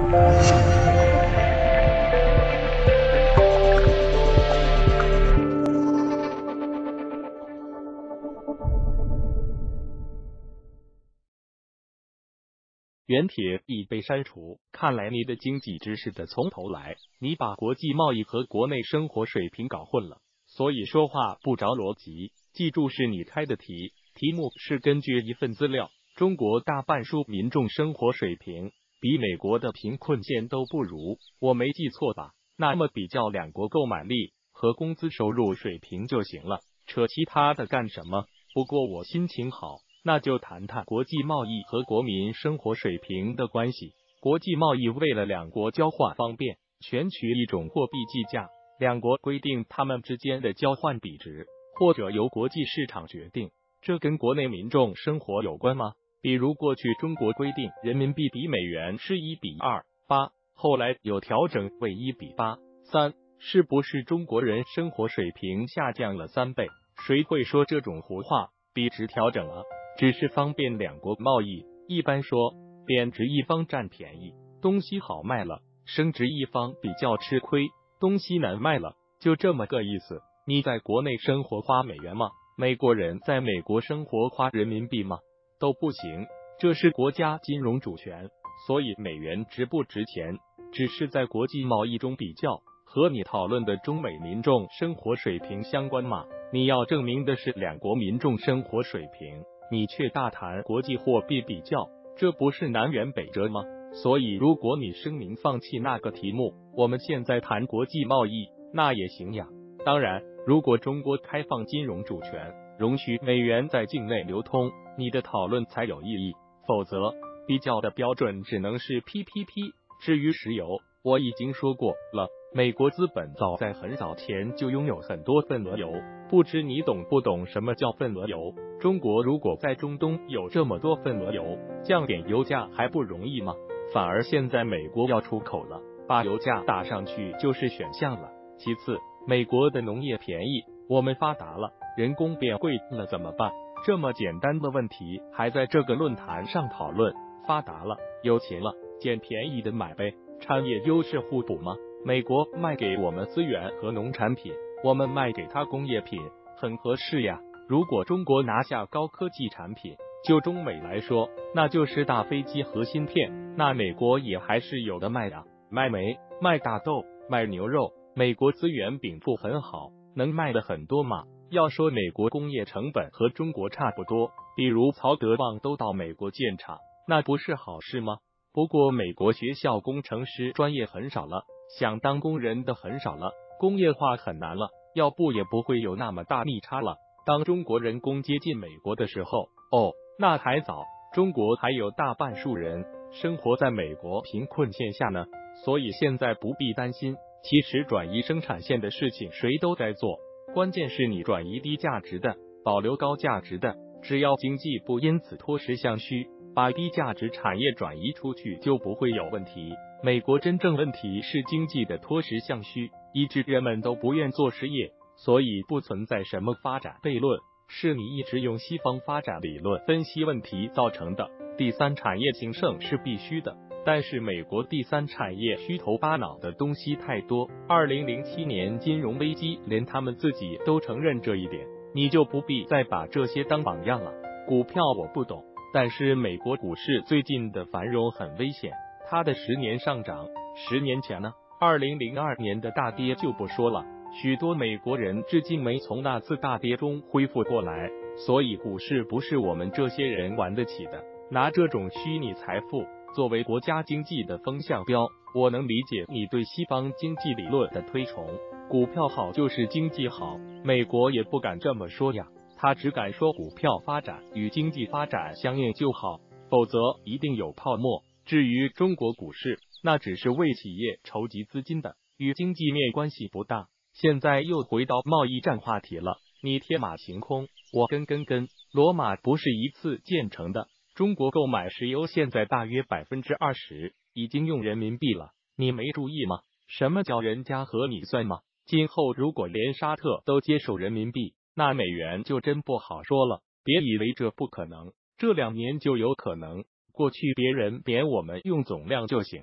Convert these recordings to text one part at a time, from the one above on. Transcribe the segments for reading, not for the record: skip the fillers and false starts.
原帖已被删除，看来你的经济知识得从头来，你把国际贸易和国内生活水平搞混了，所以说话不着逻辑。记住是你开的题，题目是根据一份资料，中国大半数民众生活水平比美国的贫困线都不如，我没记错吧？那么比较两国购买力和工资收入水平就行了，扯其他的干什么？不过我心情好，那就谈谈国际贸易和国民生活水平的关系。国际贸易为了两国交换方便，选取一种货币计价，两国规定他们之间的交换比值，或者由国际市场决定。这跟国内民众生活有关吗？比如过去中国规定人民币比美元是1:2.8，后来有调整为1:8.3，是不是中国人生活水平下降了3倍？谁会说这种胡话？币值调整了，只是方便两国贸易。一般说，贬值一方占便宜，东西好卖了；升值一方比较吃亏，东西难卖了，就这么个意思。你在国内生活花美元吗？美国人在美国生活花人民币吗？都不行，这是国家金融主权，所以美元值不值钱，只是在国际贸易中比较，和你讨论的中美民众生活水平相关嘛。你要证明的是两国民众生活水平，你却大谈国际货币比较，这不是南辕北辙吗？所以如果你声明放弃那个题目，我们现在谈国际贸易，那也行呀。当然，如果中国开放金融主权，容许美元在境内流通，你的讨论才有意义，否则比较的标准只能是 PPP。 至于石油，我已经说过了，美国资本早在很早前就拥有很多份额油，不知你懂不懂什么叫份额油？中国如果在中东有这么多份额油，降点油价还不容易吗？反而现在美国要出口了，把油价打上去就是选项了。其次，美国的农业便宜，我们发达了，人工变贵了怎么办？这么简单的问题还在这个论坛上讨论，发达了，有钱了，捡便宜的买呗，产业优势互补吗？美国卖给我们资源和农产品，我们卖给他工业品，很合适呀。如果中国拿下高科技产品，就中美来说，那就是大飞机和芯片，那美国也还是有的卖呀。卖煤、卖大豆、卖牛肉，美国资源禀赋很好，能卖的很多嘛。要说美国工业成本和中国差不多，比如曹德旺都到美国建厂，那不是好事吗？不过美国学校工程师专业很少了，想当工人的很少了，工业化很难了，要不也不会有那么大逆差了。当中国人工接近美国的时候，那还早，中国还有大半数人生活在美国贫困线下呢，所以现在不必担心。其实转移生产线的事情谁都在做，关键是你转移低价值的，保留高价值的，只要经济不因此脱实向虚，把低价值产业转移出去就不会有问题。美国真正问题是经济的脱实向虚，以致人们都不愿做实业，所以不存在什么发展悖论，是你一直用西方发展理论分析问题造成的。第三产业兴盛是必须的，但是美国第三产业虚头巴脑的东西太多。2007年金融危机，连他们自己都承认这一点，你就不必再把这些当榜样了。股票我不懂，但是美国股市最近的繁荣很危险，它的10年上涨，10年前呢，2002年的大跌就不说了，许多美国人至今没从那次大跌中恢复过来，所以股市不是我们这些人玩得起的。拿这种虚拟财富作为国家经济的风向标，我能理解你对西方经济理论的推崇，股票好就是经济好，美国也不敢这么说呀，他只敢说股票发展与经济发展相应就好，否则一定有泡沫。至于中国股市，那只是为企业筹集资金的，与经济面关系不大。现在又回到贸易战话题了，你天马行空，我跟，罗马不是一次建成的。中国购买石油现在大约20%已经用人民币了，你没注意吗？什么叫人家和你算吗？今后如果连沙特都接受人民币，那美元就真不好说了。别以为这不可能，这2年就有可能。过去别人贬我们用总量就行了，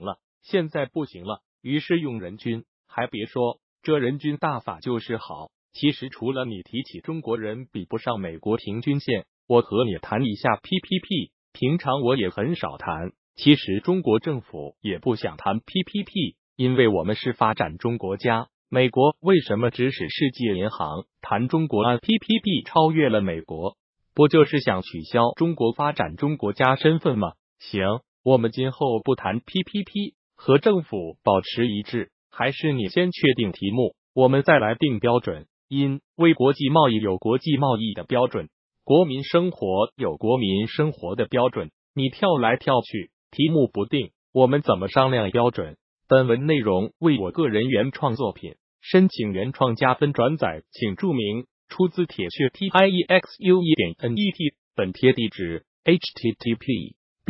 现在不行了，于是用人均。还别说，这人均大法就是好。其实除了你提起中国人比不上美国平均线，我和你谈一下 PPP。平常我也很少谈，其实中国政府也不想谈 PPP， 因为我们是发展中国家。美国为什么指使世界银行谈中国按 PPP 超越了美国？不就是想取消中国发展中国家身份吗？行，我们今后不谈 PPP， 和政府保持一致，还是你先确定题目，我们再来定标准。因为国际贸易有国际贸易的标准，国民生活有国民生活的标准，你跳来跳去，题目不定，我们怎么商量标准？本文内容为我个人原创作品，申请原创加分转载，请注明出自铁血 TIEXUE.NET， 本贴地址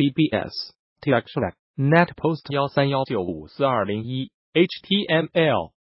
http://bbs/netpost1319542021 HTML